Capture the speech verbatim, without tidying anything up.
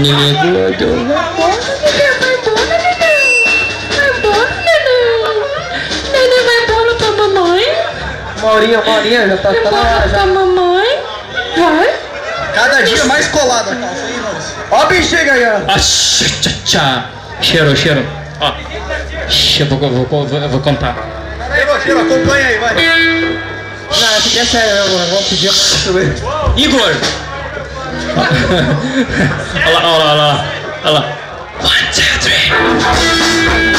Neném gordo. Vai embora, neném. Vai embora, neném. Neném vai embora pra mamãe. Maurinha, Maurinha, já tá, tá na hora já. Pra mamãe. Vai. Cada dia mais colada a calça, hein, Nós? Ó a bexiga aí, ó. Ah, tchá, tchá, tchá. Cheiro, cheiro. Ó. Eu vou, vou, vou, vou, vou contar. Cheiro, cheiro, acompanha aí, vai. Não, essa aqui é sério, eu vou pedir a... Igor! Olha lá, olha lá, olha lá. One, two, three.